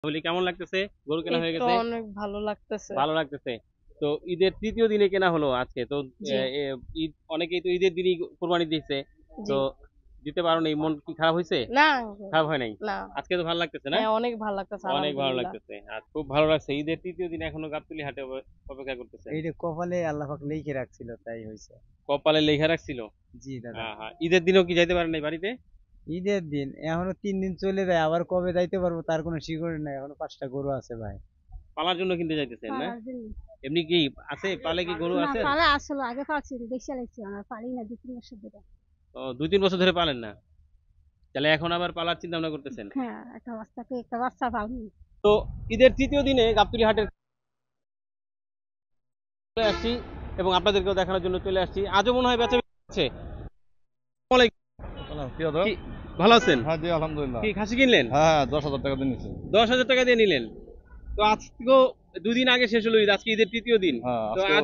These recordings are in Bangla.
বলি কেমন লাগতেছে? গরু কেনা এই হয়ে তো গেছে? অনেক ভালো লাগতেছে। ভালো লাগতেছে। তো ঈদের ৩য় দিনে কেনা হলো আজকে। তো জি, ঈদ অনেকেই তো ঈদের দিনই কুরবানি দিচ্ছে। তো জি। দিতে পারোনি, মন কি খারাপ হইছে? না, খারাপ হয় নাই। না। আজকে তো ভালো লাগতেছে না? হ্যাঁ, অনেক ভালো লাগতেছে অনেক ভালো আলহামদুলিল্লাহ। লাগতেছে। আর খুব ভালো লাগছে। ঈদের ৩য় দিনে এখনো গাবতলী হাটে অপেক্ষা করতেছেন। এইটা কপালে আল্লাহ পাক লিখে রাখছিল তাই হয়েছে। কপালে লেখা রাখছিল। জি দাদা। হ্যাঁ। ঈদের দিনেও কি যাইতে পারেন নাই বাড়িতে? ঈদের দিন এখনো 3 দিন চলে যায়, আবার কবে যাইতে পারবো তার কোনো শিকড় নাই। এখনো 5টা গরু আছে ভাই। পালার জন্য কিনতে যাইতেছেন না? পালার জন্য এমনি কি আছে? পালে কি গরু না আছে? পালা আসলে আগে পালছি বেশি লাগছে আমার পালি না 2-3 বছর ধরে। ও ২-৩ বছর ধরে পালেন না। তাহলে এখন আবার পালার চিন্তা ভাবনা করতেছেন। হ্যাঁ একটা বাচ্চা পালনি। তো ঈদের ৩য় দিনে গাবতলী হাটের চলে আসছি এবং আপনাদেরকেও দেখানোর জন্য চলে আসছি। আজও মনে হয় বেচা আছে। কি হতো? কি ভালো আছেন? হ্যাঁ জি আলহামদুলিল্লাহ। কি খাসি কিনলেন? হ্যাঁ 10,000 টাকা দিয়ে নিচ্ছি। ১০,০০০ টাকা দিয়ে নিলেন। তো আজকেও ২ দিন আগে শেষ হলো ঈদ, আজকে ঈদের ৩য় দিন। হ্যাঁ তো আজকে আজ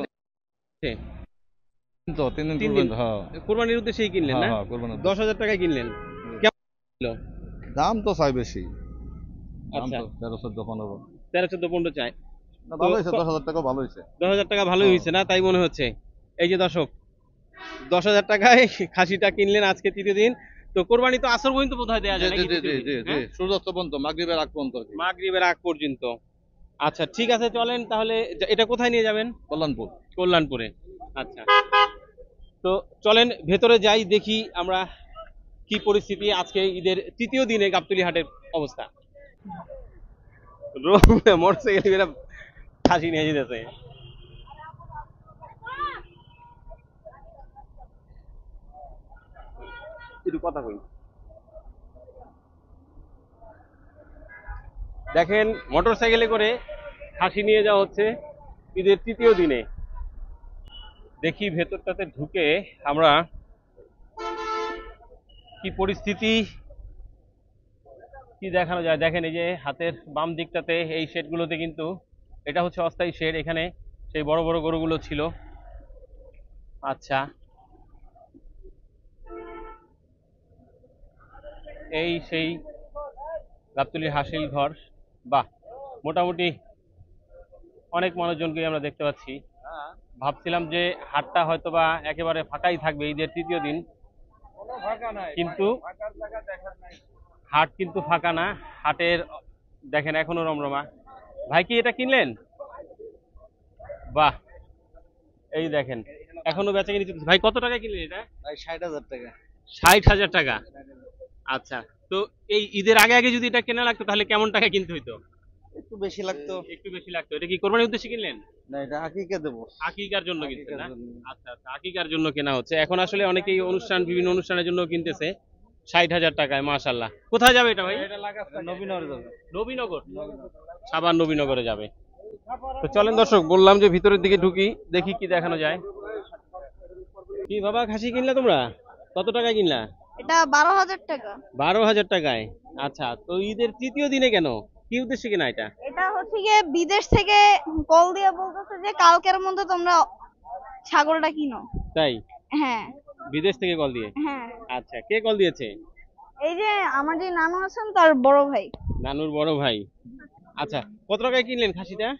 তো 3 দিন ৩ দিন করবেন তো হ্যাঁ। কোরবানির উদ্দেশ্যেই কিনলেন হ্যাঁ না? হ্যাঁ করবেন। ১০,০০০ টাকায় কিনলেন। কেমন ছিল? দাম তো চাই বেশি। দাম আচ্ছা তো 13, 14, 15। ১৩, ১৪, ১৫ চাই। না তো ভালো হয়েছে, 10,000 টাকা ভালো হয়েছে। ১০,০০০ টাকা ভালোই হ্যাঁ হয়েছে না? তাই মনে হচ্ছে। এই যে দর্শক, ১০,০০০ টাকায় খাসিটা কিনলেন আজকে ৩য় দিন। তো কোরবানি তো আসর পর্যন্ত বোধহয় দেয়া জি যায় জি নাকি জি ৩য় জি দিন? জি জি হ্যাঁ? সূর্যাস্ত পর্যন্ত মাগরিবের আগ পর্যন্ত আর কি। মাগরিবের আগ পর্যন্ত। আচ্ছা ঠিক আছে, চলেন তাহলে। এটা কোথায় নিয়ে যাবেন? কল্যাণপুর। কল্যাণপুরে। আচ্ছা। তো চলেন ভেতরে যাই, দেখি আমরা কি পরিস্থিতি আজকে ঈদের ৩য় দিনে গাবতলী হাটের অবস্থা। মোটরসাইকেল এরা খাসি নিয়ে যেতেছে। একটু কথা কই। দেখেন মোটরসাইকেলে করে খাসি নিয়ে যাওয়া হচ্ছে ঈদের ৩য় দিনে। দেখি ভেতরটাতে ঢুকে আমরা কি পরিস্থিতি, কি দেখানো যায়। দেখেন এই যে হাতের বাম দিকটাতে এই শেডগুলোতে কিন্তু এটা হচ্ছে অস্থায়ী শেড, এখানে সেই বড় বড় গরুগুলো ছিল। আচ্ছা, এই সেই গাবতলীর হাসিল ঘর। বাহ, মোটামুটি অনেক মানুষজনকে আমরা দেখতে পাচ্ছি। ভাবছিলাম যে হাটটা হয়তোবা একেবারে ফাঁকাই থাকবে ঈদের ৩য় দিন, কিন্তু হাট কিন্তু ফাঁকা না। হাটের দেখেন এখনো রমরমা। ভাই কি এটা কিনলেন? বাহ, এই দেখেন এখনো বেচাকেনি চলতেছে। ভাই কত টাকা কিনলেন এটা? ভাই 60,000 টাকা। ৬০,০০০ টাকা। আচ্ছা। তো এই ঈদের আগে আগে যদি এটা কেনা লাগতো তাহলে কেমন টাকা কিনতে হইতো? একটু বেশি লাগতো। একটু বেশি লাগতো। এটা কি কোরবানির উদ্দেশ্যে কিনলেন? না এটা আকিকা দেবো। আকিকার জন্য কিনছেন আকিকার না? জন্য। আচ্ছা আচ্ছা, আকিকার জন্য কেনা হচ্ছে। এখন আসলে অনেকেই বিভিন্ন অনুষ্ঠানের জন্য কিনতেছে ৬০,০০০ টাকায়। মাশাআল্লাহ। কোথায় যাবে এটা ভাই? এটা নবীনগর যাবে। নবীনগর। সাভার নবীনগরে যাবে। তো চলেন দর্শক, বললাম যে ভিতরের দিকে ঢুকি, দেখি কি দেখানো যায়। কি বাবা, খাসি কিনলা তোমরা? কত টাকায় কিনলা? এটা 12,000 টাকা। ১২,০০০ টাকায়। আচ্ছা, তো ঈদের ৩য় দিনে কেন? কি উদ্দেশ্যে কেনা এটা? এটা হচ্ছে গিয়ে বিদেশ থেকে কল দিয়ে বলতেছে যে কালকের মধ্যে তোমরা ছাগলটা কিনো। তাই? হ্যাঁ, বিদেশ থেকে কল দিয়ে? হ্যাঁ। আচ্ছা, কে কল দিয়েছে? এই যে আমার যে নানু আছেন তার বড় ভাই। নানুর বড় ভাই। আচ্ছা, কত টাকায় কিনলেন খাসিটা?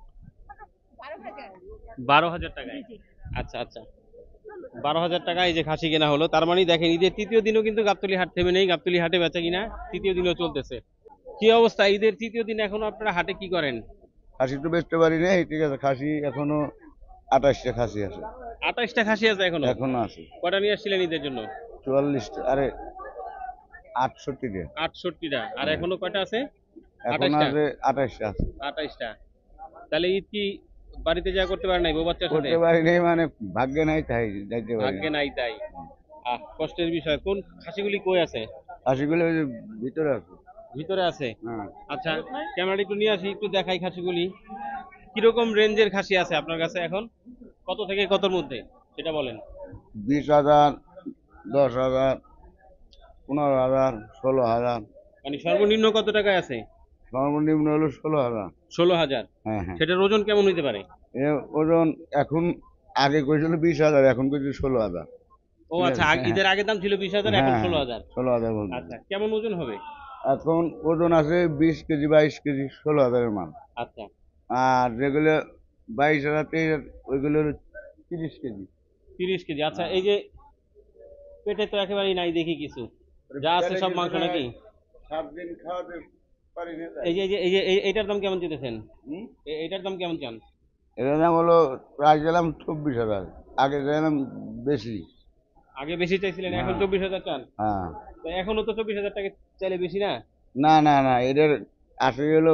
১২,০০০ টাকায়। আচ্ছা আচ্ছা, ১২,০০০ টাকায় এই যে খাসি কেনা হলো। তার মানে দেখেন ঈদের ৩য় দিনও কিন্তু গাবতলী হাট থেমে নেই। গাবতলী হাটে বেচা কিনা ৩য় দিনও চলতেছে। কি অবস্থা ঈদের ৩য় দিন এখনো আপনারা হাটে কি করেন? খাসি তো বেচতে পারি নাই, ঠিক আছে। খাসি এখনো 28টা খাসি আছে। ২৮টা খাসি আছে এখনো? এখনো আছে কটা নিয়ে আসছিলেন ঈদের জন্য? 44টা, আরে 68টা। ৬৮টা। আর এখনো কয়টা আছে? এখন ২৮টা। আছে 28টা আছে। ২৮টা। তাহলে ঈদ কি বাড়িতে যা করতে পারে নাই বউ বাচ্চার সাথে? করতে পারি নাই মানে ভাগ্যে নাই তাই যাইতে পারি ভাগ্যে নাই। নাই তাই। কষ্টের বিষয়। কোন খাসিগুলি কই আছে? খাসিগুলো ওই যে ভিতরে আছে। ভিতরে আছে। হ্যাঁ আচ্ছা, ক্যামেরাটা একটু নিয়ে আসি, একটু দেখাই খাসিগুলি। কিরকম রেঞ্জের খাসি আছে আপনার কাছে এখন? কত থেকে কতর মধ্যে সেটা বলেন। 20,000, 10,000, 15,000, 16,000। মানে সর্বনিম্ন কত টাকায় আছে? সর্বনিম্ন হলো 16,000। ১৬,০০০। হ্যাঁ হ্যাঁ। সেটার ওজন কেমন হইতে পারে? এর ওজন এখন আগে কইছিল 20,000, এখন কইছে 16,000। ও ঠিক আচ্ছা, আছে, হ্যাঁ ঈদের আগের দাম ছিল ২০,০০০, এখন হ্যাঁ ১৬,০০০। 16,000 বলছে। আচ্ছা, কেমন ওজন হবে? এখন ওজন আছে 20 কেজি 22 কেজি 16,000-এর মাল। আচ্ছা, আর যেগুলো 22,000 23,000 ওইগুলো 30 কেজি। 30 কেজি। আচ্ছা, এই যে পেটে তো একেবারেই নাই দেখি কিছু, যা আছে সব মাংস নাকি? 7 দিন খাওয়াতে পারি না তাই। এই যে এইটার দাম কেমন চেতেছেন? হুম? এইটার দাম কেমন চান? এটার দাম হলো প্রায় গেলাম 24,000, আগে গেলাম বেশি। আগে বেশি চাইছিলেন, এখন হ্যাঁ। 24,000 চান? হ্যাঁ, তো এখনো তো 24,000 টাকা চাইলে বেশি না? না না না, এটার আসে হলো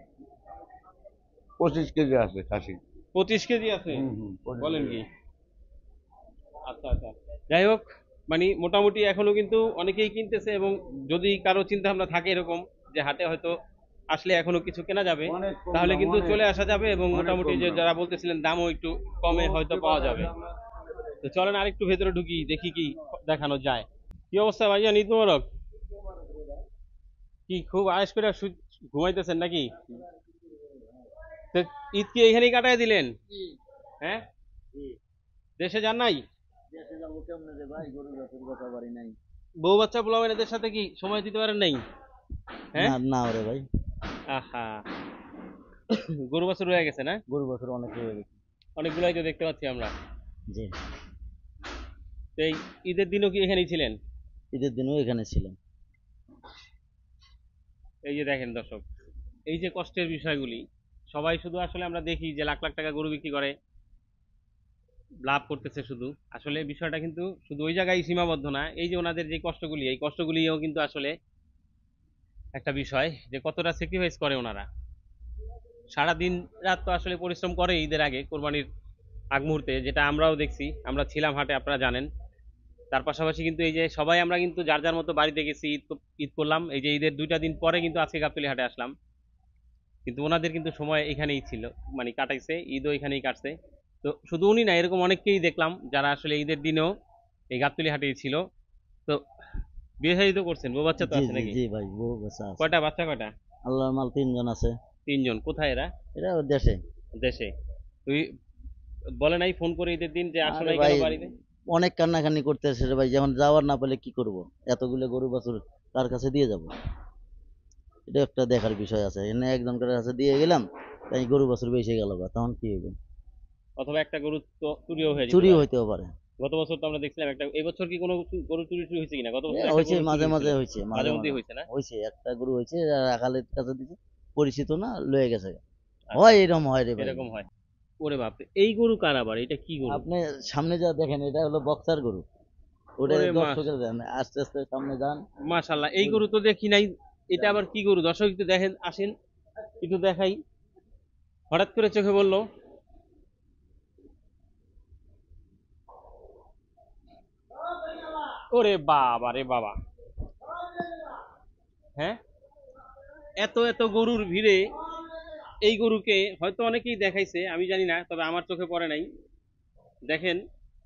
25 কেজি আছে খাসি। 25 কেজি আছে? হুম, হুম, 25 বলেন কেজি। কি? আচ্ছা আচ্ছা, যাই হোক, মানে মোটামুটি এখনো কিন্তু অনেকেই কিনতেছে, এবং যদি কারো চিন্তা ভাবনা থাকে এরকম যে হাটে হয়তো আসলে এখনো কিছু কেনা যাবে, অনেক কম তাহলে দাম, কিন্তু অনেক। চলে আসা যাবে, এবং অনেক মোটামুটি কম যে দাম। যারা বলতেছিলেন দামও একটু কমে হয়তো পাওয়া যাবে। তো চলেন আরেকটু ভেতরে ঢুকি, দেখি কি দেখানো যায়। কি অবস্থা ভাইয়া, ঈদ মোবারক। কি খুব আয়েশ করে ঘুমাইতেছেন নাকি? তো ঈদ কি এখানেই কাটায় দিলেন? হ্যাঁ, দেশে যান নাই? দেশে যাবো কেমনে রে ভাই, গরু গাছের কথা বাড়ি নাই। বউ বাচ্চা পোলাও এদের সাথে কি সময় দিতে পারেন নাই? হ্যাঁ, না না রে ভাই, আহা, গরু বাছুর রয়ে গেছে না? গরু বছর অনেক হয়ে গেছে। অনেকগুলাই তো দেখতে পাচ্ছি আমরা। জি, তো এই ঈদের দিনও কি এখানেই ছিলেন? ঈদের দিনও এখানে ছিলাম। এই যে দেখেন দর্শক, এই যে কষ্টের বিষয়গুলি, সবাই শুধু আসলে আমরা দেখি যে লাখ লাখ টাকা গরু বিক্রি করে লাভ করতেছে শুধু, আসলে বিষয়টা কিন্তু শুধু ওই জায়গায় সীমাবদ্ধ না। এই যে ওনাদের যে কষ্টগুলি, এই কষ্টগুলিও কিন্তু আসলে একটা বিষয়, যে কতটা স্যাক্রিফাইস করে ওনারা। সারা দিন রাত তো আসলে পরিশ্রম করে ঈদের আগে, কোরবানির আগ মুহূর্তে, যেটা আমরাও দেখছি, আমরা ছিলাম হাটে, আপনারা জানেন। তার পাশাপাশি কিন্তু এই যে সবাই আমরা কিন্তু যার যার মতো বাড়িতে গেছি, ঈদ করলাম। এই যে ঈদের 2টা দিন পরে কিন্তু আজকে গাবতলী হাটে আসলাম, কিন্তু ওনাদের কিন্তু সময় এখানেই ছিল, মানে কাটাইছে, ঈদও এখানেই কাটছে। তো শুধু উনি না, এরকম অনেককেই দেখলাম যারা আসলে ঈদের দিনেও এই গাবতলী হাটেই ছিল। তো বিয়ে শাদী তো করছেন, বউ বাচ্চা তো জি আছে জি নাকি? জি ভাই, বউ বাচ্চা আছে। কয়টা বাচ্চা, কয়টা? আল্লাহর মাল 3 জন আছে। 3 জন। কোথায় এরা? এরা ওর দেশে। দেশে। তুই বলে নাই ফোন করে ঈদের দিন যে আসো আরে নাই ভাই, কেন বাড়িতে? অনেক কান্নাকানি করতেছে রে ভাই, যেমন যাওয়ার না পেলে কি করব, এতগুলো গরু বাছুর কার কাছে দিয়ে যাব? এটা একটা দেখার বিষয় আছে। এখানে একজনকার কাছে দিয়ে গেলাম, তাই গরু বাছুর বেঁচে গেল, তখন কি হবে? অথবা একটা গরু তো চুরিও হয়ে যেতে চুরিও পারে। হইতেও পারে। গত বছর তো আমরা দেখছিলাম একটা, এই বছর কি কোনো গরু চুরি টুরি হয়েছে কিনা? গত বছর এ একটা হয়েছে, গরু চুরি মাঝে হয়েছিল, মাঝে হয়েছে, মাঝে মাঝে মধ্যেই মাঝে হয়েছে না? হয়েছে। একটা গরু হয়েছে, রাখালের কাছে দিছে, পরিচিত না, লয়ে গেছে। আচ্ছা, হয় এরকম, হয় রে ভাই। এরকম হয়। ওরে বাপরে, এই গরু কার আবার? এটা কি গরু? আপনি সামনে যা দেখেন, এটা হলো বক্সার গরু। ওটা ওরে মাস, দর্শকের দেন, আস্তে আস্তে সামনে যান। মাশাল্লাহ, এই গরু তো দেখি নাই। এটা আবার কি গরু? দর্শক একটু দেখেন, আসেন একটু দেখাই। হঠাৎ করে চোখে বললো। ওরে বাবা রে বাবা, হ্যাঁ, এত এত গরুর ভিড়ে এই গরুকে হয়তো অনেকেই দেখাইছে, আমি জানি না, তবে আমার চোখে পড়ে নাই। দেখেন,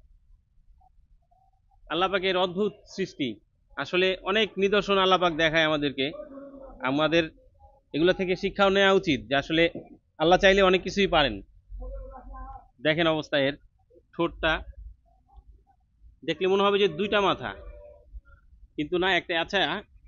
আল্লাহ পাকের অদ্ভুত সৃষ্টি। আসলে অনেক নিদর্শন আল্লাহ পাক দেখায় আমাদেরকে, আমাদের এগুলো থেকে শিক্ষাও নেওয়া উচিত, যে আসলে আল্লাহ চাইলে অনেক কিছুই পারেন। দেখেন অবস্থা এর, ঠোঁটটা দেখলে মনে হবে যে 2টা মাথা, কিন্তু না, একটা। আচ্ছা,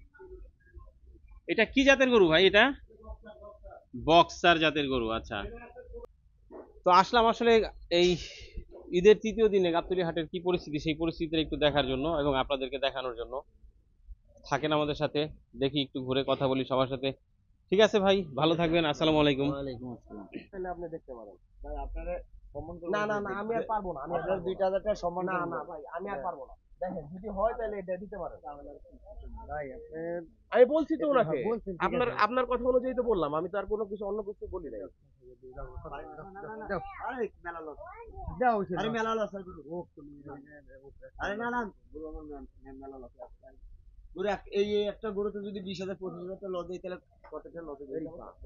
এটা কি জাতের গরু ভাই? এটা বক্সার জাতের গরু। আচ্ছা, তো আসলাম আসলে এই ঈদের 3য় দিনে গাবতলী হাটের কি পরিস্থিতি, সেই পরিস্থিতিটা একটু দেখার জন্য এবং আপনাদেরকে দেখানোর জন্য। থাকেন আমাদের সাথে, দেখি একটু ঘুরে কথা বলি সবার সাথে। ঠিক আছে ভাই, ভালো থাকবেন, আসসালামু আলাইকুম। ওয়ালাইকুম আসসালাম। তাহলে আপনি দেখতে পারেন। ভাই আপনারা সম্মান করবেন। না না না, আমি আর পারবো না, আমি আর আপনার পারবো না। 2000 টাকা সম্মান না করবেন। না ভাই, আমি আর পারবো না। দেখেন, যদি হয় তাহলে এটা দিতে পারেন। ভাই আপনি আমি বলছি তো ওনাকে, হ্যাঁ, বলছেন, ঠিক আপনার আছে। আপনার কথা অনুযায়ী তো বললাম, আমি তো আর কোনো কিছু অন্য কিছু বলি নাই। দাও। আরে মেলা লস। দাও হইছে। আরে মেলা লস আর গরু। আরে না না, গরু আমার মেলা লস। গরু এই একটা গরুতে যদি 20,000 25,000 টাকা লস দেয়, তাহলে কতটা লস হবে?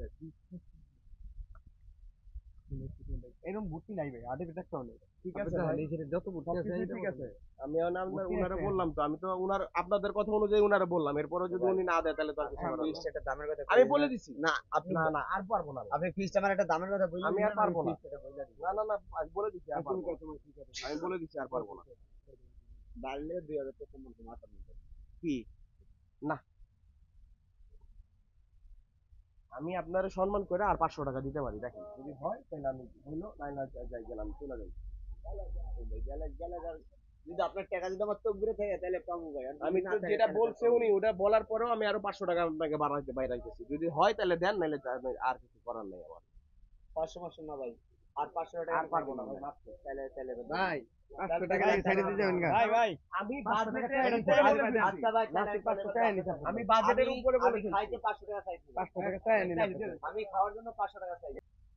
এরকম ভর্তি নাই ভাই, আধে দেখতে হলে। ঠিক আছে আপনার ভাই, নিজের যত বুদ্ধি আছে, সবকিছুই ঠিক আছে। আমি আপনার বুদ্ধি উনারে আছে। বললাম তো, আমি তো উনার আপনাদের কথা অনুযায়ী উনারে বললাম, এরপরে যদি উনি না দেয় তাহলে তো আর কিছু করার নেই। একটা দামের কথা আমি কইলেন বলে না। দিছি। না আপনি না না, আর পারবো না। আপনি ফিক্সড আমার একটা দামের কথা বললেন, আমি আর পারবো না। ফিক্সড না না না, আমি বলে দিছি আর পারবো না। আমি বলে দিছি আর পারবো না। বাড়লে 2000 টাকা সম্মান মাথা কি না, আমি আপনার সম্মান করে আর 500 টাকা দিতে পারি, দেখেন যদি হয় তাহলে আমি হইলো, নাই না যাই গেলাম, চলে যাই। গেলে গেলে যদি আপনার টাকা যদি আমার চোখ ঘুরে থাকে তাহলে পাবো ভাই। আর যদি আমি না তো থাকে যেটা তাহলে বলছে পাবো উনি, না। ওটা বলার পরেও আমি আরো 500 টাকা আপনাকে বাইরাইতেছি, যদি হয় তাহলে দেন, নাহলে আর কিছু করার নেই আমার। 500 না ভাই, আর 500 টাকা আর পারবো না ভাই, ভাই। মাত্র। তাহলে তাহলে ভাই 500 টাকা ভাই, ছেড়ে দিতে যাবেন ভাই ভাই আমি 500 টাকা বাজেটে চাই, উপরে চাই, বলেছি। আচ্ছা ভাই, তাহলে লাস্টে 500 টাকা নিতে হবে। আমি বাজেটের উপরে আমি বলেছি। খাইতে 500 টাকা চাইছি। 500 টাকা চাই নিন আপনি। আমি খাওয়ার জন্য 500 টাকা চাই।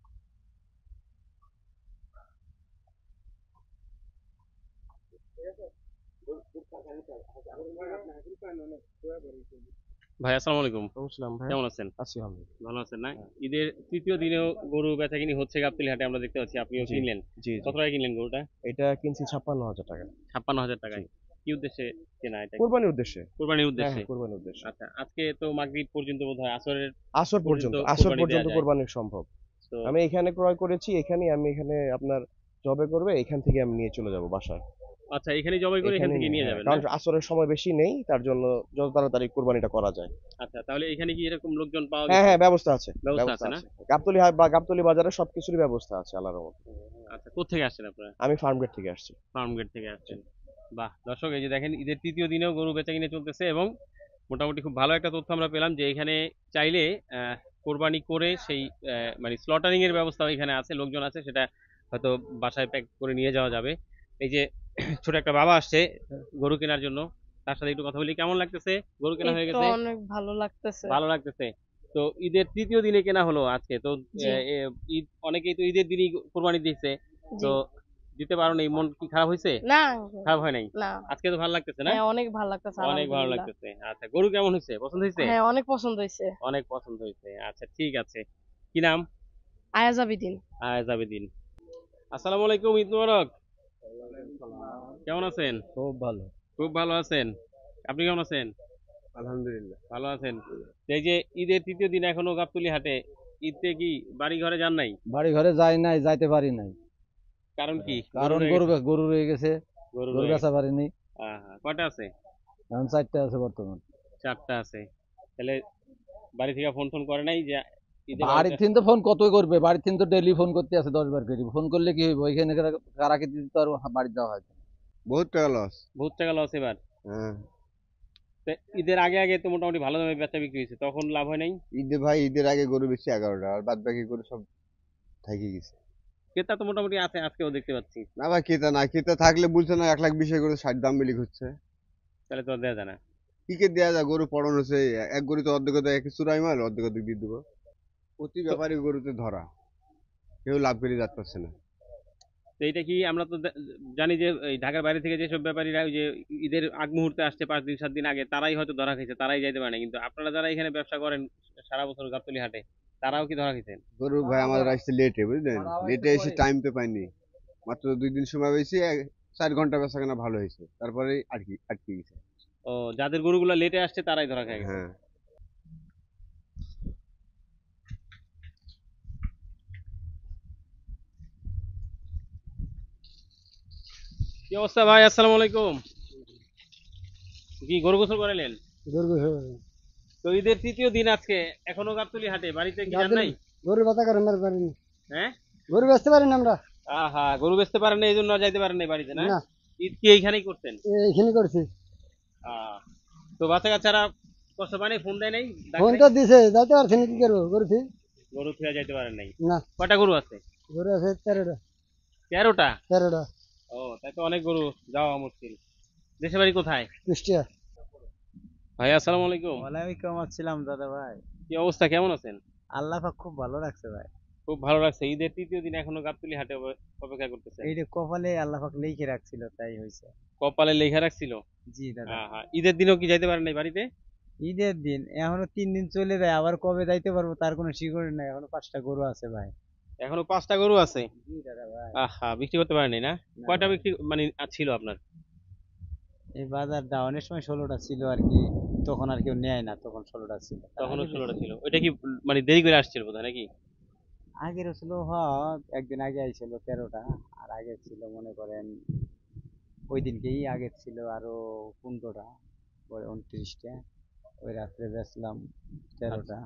ভাই আসসালামু আলাইকুম, বুঝলাম ভাই, কেমন আছেন? আছি আলহামদুলিল্লাহ। ভালো আছেন না? ঈদের তৃতীয় দিনেও গরু বেচাকিনি হচ্ছে গাবতলী হাটে, আমরা দেখতে পাচ্ছি আপনিও জি। কিনলেন। জি কত টাকা কিনলেন গরুটা? এটা কিনছি 56,000 টাকা, 56,000 টাকায়। কি উদ্দেশ্যে কেনা এটা? কোরবানির উদ্দেশ্যে। কোরবানির উদ্দেশ্যে। কোরবানির উদ্দেশ্যে। আচ্ছা, আজকে তো মাগরিব পর্যন্ত বোধহয় আসরের আসর পর্যন্ত পর্যন্ত কোরবানি দেয়া যায়। কোরবানি সম্ভব। তো আমি এখানে ক্রয় করেছি, আমি এখানে আপনার জবে করবে, এখান থেকে আমি নিয়ে চলে যাব বাসায়। আচ্ছা, এখানে জবাই করে এখান এখানে থেকে নিয়ে হ্যাঁ, যাবেন না? কারণ আসরের সময় বেশি নেই, তার জন্য যত তাড়াতাড়ি কোরবানিটা করা যায়। আচ্ছা, তাহলে এখানে কি এরকম লোকজন পাওয়া হ্যাঁ গেছে? হ্যাঁ, ব্যবস্থা আছে, ব্যবস্থা আছে না? গাবতলী হাট বা গাবতলী বাজারে সবকিছুরই ব্যবস্থা আছে আল্লাহর রহমতে। আচ্ছা, কোত্থেকে আসছেন আপনারা? আমি ফার্ম গেট থেকে আসছি। ফার্ম গেট থেকে আসছেন। বাহ, দর্শক এই যে দেখেন ঈদের তৃতীয় দিনেও গরু বেচাকিনি চলতেছে, এবং মোটামুটি খুব ভালো একটা তথ্য আমরা পেলাম যে এখানে চাইলে কোরবানি করে সেই মানে স্লটারিং এর ব্যবস্থা এখানে আছে, লোকজন আছে, সেটা হয়তো বাসায় প্যাক করে নিয়ে যাওয়া যাবে। এই যে ছোট একটা বাবা আসছে গরু কেনার জন্য, তার সাথে একটু কথা বলি। কেমন লাগতেছে? গরু কেনা হয়ে এই তো গেছে? অনেক ভালো লাগতেছে। ভালো লাগতেছে। তো ঈদের তৃতীয় দিনে কেনা হলো আজকে তো। জি। ঈদ অনেকেই তো ঈদের দিনই কোরবানি দিচ্ছে, তো জি। দিতে পারো নাই, মন কি খারাপ হয়েছে? না খারাপ হয় নাই? না, আজকে তো ভালো লাগতেছে না? হ্যাঁ অনেক ভালো লাগতেছে অনেক ভালো আলহামদুলিল্লাহ। লাগতেছে। আচ্ছা, গরু কেমন হয়েছে? পছন্দ হয়েছে? হ্যাঁ অনেক পছন্দ হয়েছে। অনেক পছন্দ হয়েছে। আচ্ছা, ঠিক আছে। কি নাম? আয়াজ আবিদিন। আয়েজ আবেদিন। আসসালামু আলাইকুম, ঈদ মোবারক। কেমন আছেন? খুব ভালো, খুব ভালো আছেন। আপনি কেমন আছেন? আলহামদুলিল্লাহ। ভালো আছেন। তো এই যে ঈদের তৃতীয় দিন এখনো গাবতলী হাটে, ঈদে কি বাড়ি ঘরে যান নাই? বাড়ি ঘরে যাই নাই, যাইতে পারি নাই, কারণ কি? কারণ রয়ে গরু গেছে? গরু রয়ে গেছে, গরু গরু রয়ে গেছে। বেচা পারিনি। কয়টা আছে? এখন 4টা আছে বর্তমান। 4টা আছে। তাহলে বাড়ি থেকে ফোন টোন করে নাই যে ঈদে বাড়ির বাড়িতে? থেকে তো ফোন কতই করবে, বাড়ির থেকে তো ডেইলি ফোন করতে আছে 10 বার করে। ফোন করলে কি হইব, এখানে কারাকে দিতে তো আর বাড়ি যাওয়া হয় না। বহুত টাকা লস। বহুত টাকা লস এবার। হ্যাঁ, তো ঈদের আগে আগে তো মোটামুটি ভালো দামে বেচা বিক্রি হয়েছে, তখন লাভ হয় নাই? ঈদের আগে গরু বেশি 11টা, আর বাদ বাকি গরু সব থাকি গেছে। ক্রেতা তো মোটামুটি আছে, আজকেও দেখতে পাচ্ছি। না ভাই, ক্রেতা থাকলে বলছে না 1,20,000 করে 60 দাম বিলি করছে। তাহলে তো আর দেওয়া যায় না। কি কে দেয়া যায়, গরু পড়ন হচ্ছে, এক গরু তো অর্ধেক এক চুরাই মাল, অর্ধেক দিয়ে দেবো। প্রতি ব্যাপারী গরুতে ধরা, কেউ লাভ করে যাতে পারছে না। তো এইটা কি আমরা তো জানি যে এই ঢাকার বাইরে থেকে যেসব ব্যাপারীরা ওই যে ঈদের আগ মুহূর্তে আসছে 5 দিন 7 দিন আগে, তারাই হয়তো ধরা খাইছে, তারাই যাইতে পারে না। কিন্তু আপনারা যারা এখানে ব্যবসা করেন সারা বছর গাবতলী হাটে, তারাও কি ধরা খাইছেন? গরু ভাই আমাদের আসছে লেটে, বুঝলেন, লেটে এসে টাইম তো পাইনি, মাত্র 2 দিন সময় পেয়েছি। 4 ঘন্টা বেচা কেনা ভালো হয়েছে, তারপরে আটকে গেছে। ও, যাদের গরুগুলো লেটে আসছে তারাই ধরা খায় গেছে। হ্যাঁ। কি অবস্থা ভাই? আসসালামু আলাইকুম। কি গরু গোসল করাইলেন? তো ঈদের তৃতীয় দিন আজকে, এখনো গাবতলী হাটে, বাড়িতে কি যান নাই? গরু বাতা করে মার পারিনি, হ্যাঁ, গরু বেচতে পারি না আমরা। আহা, গরু বেচতে পারেন না এই জন্য আর যাইতে পারেন নাই বাড়িতে, না? না। ঈদ কি এইখানেই করতেন? এইখানে করছি। তো বাচ্চা কাচ্চারা কষ্ট পায় নাই? ফোন দেয় নাই? ফোন তো দিছে, যাইতে পারছি না, কি করবো, করছি গরু ফিরে যাইতে পারেন নাই? না। কয়টা গরু আছে? গরু আছে 13টা। 13টা? 13টা। ও, তাই তো অনেক গরু, যাওয়া মুশকিল। দেশের বাড়ি কোথায়? কুষ্টিয়া। ভাই আসসালামু আলাইকুম। ওয়ালাইকুম আসসালাম দাদা ভাই। কি অবস্থা, কেমন আছেন? আল্লাহ পাক খুব ভালো রাখছে ভাই। খুব ভালো লাগছে। ঈদের তৃতীয় দিন এখনো গাবতলী হাটে অপেক্ষা করতেছেন? এইটা কপালে আল্লাহ পাক লিখে রাখছিল, তাই হয়েছে। কপালে লেখা রাখছিল? জি দাদা। ঈদের দিনও কি যাইতে পারেন নাই বাড়িতে? ঈদের দিন এখনো 3 দিন চলে যায়, আবার কবে যাইতে পারবো তার কোনো শিকড় নাই। এখনো 5টা গরু আছে ভাই। এখনো 5টা গরু আছে? জি দাদা ভাই। বিক্রি করতে পারেননি না? কয়টা বিক্রি মানে ছিল আপনার? এই বাজারটা অনেক সময় 16টা ছিল আর কি, তখন আর কেউ নেয় না, তখন 16টা ছিল। তখনও 16টা ছিল। ওইটা কি মানে দেরি করে আসছিল বোধহয় নাকি? আগের ছিল একদিন আগে আইছিল 13টা, আর আগে ছিল মনে করেন ওই দিনকেই আগে ছিল আরো 15টা, পরে 29টা, ওই রাত্রে বেচলাম 13টা।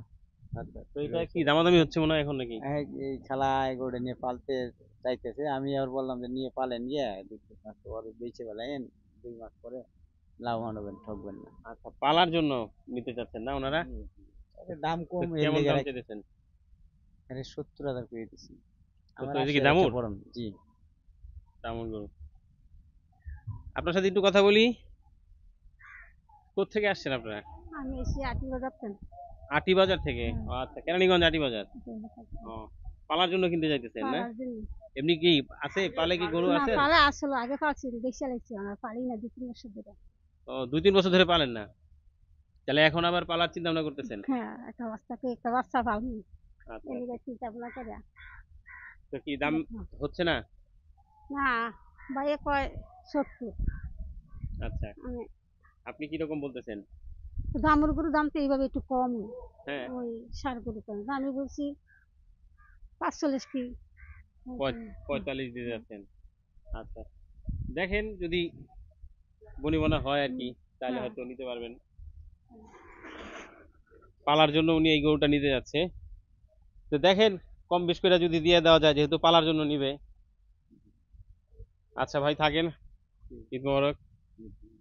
আচ্ছা তো এটা কি দামাদামি হচ্ছে মনে হয় এখন নাকি? এই খালা এগুলো নিয়ে পালতে চাইতেছে, আমি আর বললাম যে নিয়ে পালেন গিয়ে 2-3 মাস পরে বেঁচে পেলেন, 2 মাস পরে লাভবান হবেন, ঠকবেন না। আচ্ছা, পালার জন্য নিতে চাচ্ছেন না ওনারা? তবে দাম তো কম এর কেমন লেগে দাম চেয়েছেন? 70,000 করে দিছি। আমার এটা কি 80,000 দামুর? পড়ান, জি। দামুর গরু। আপনার সাথে একটু কথা বলি। কোত্থেকে আসছেন আপনারা? আমি এসে 8 বাজার থেকে আটি বাজার থেকে? ও আচ্ছা, কেরানীগঞ্জ আটি বাজার। ও, পালার জন্য কিনতে যাইতেছেন না? পালার জন্য। এমনি কি আছে, পালে কি গরু না আছে? পালা আসলে আগে পালছি, দেখে লাগছে আমার পালি না 2-3 মাস ধরে। ও, 2-3 বছর ধরে পালেন না? তাহলে এখন আবার পালার চিন্তা ভাবনা করতেছেন? হ্যাঁ একটা বাচ্চা পাবনি, আচ্ছা, এদিকে চিন্তা ভাবনা করে। তো কি দাম হচ্ছে না? না ভাইয়ে কয় 70। আচ্ছা, আমি আপনি কি রকম বলতেছেন? দামের গরু দাম তো এইভাবে একটু কম, হ্যাঁ, ওই সার গরু কম, আমি বলছি 45 কি 45 দিতে যাচ্ছেন। আচ্ছা, দেখেন যদি বনিবনা হয় আর কি, তাহলে হ্যাঁ। হয়তো নিতে পারবেন। পালার জন্য উনি এই গরুটা নিতে যাচ্ছে, তো দেখেন কম বেশ করে যদি দিয়ে দেওয়া যায়, যেহেতু পালার জন্য নিবে। আচ্ছা ভাই, থাকেন। ঈদ মোবারক।